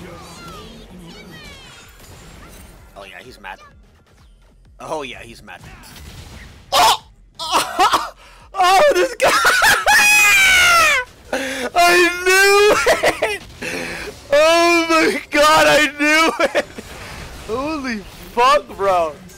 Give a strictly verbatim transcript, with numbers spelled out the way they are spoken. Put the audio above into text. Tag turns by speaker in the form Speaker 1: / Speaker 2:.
Speaker 1: Oh yeah, he's mad. Oh yeah, he's mad. Oh! Oh, oh this guy! I knew it! Oh my god, I knew it! Holy fuck, bro!